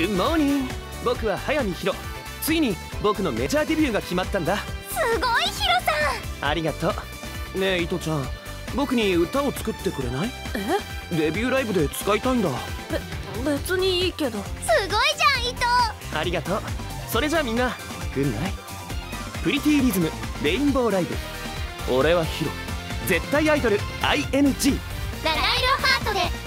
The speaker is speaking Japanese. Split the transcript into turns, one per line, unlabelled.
グッモーニング。僕は速水ヒロ。ついに僕のメジャーデビューが決まったんだ。
すごいヒロさん。
ありがとう。ねえイトちゃん、僕に歌を作ってくれない？デビューライブで使いたいんだ。
別にいいけど。すごいじゃんイト。
ありがとう。それじゃあみんなグッナイ。プリティーリズムレインボーライブ。俺はヒロ。絶対アイドル ING。
七色ハートで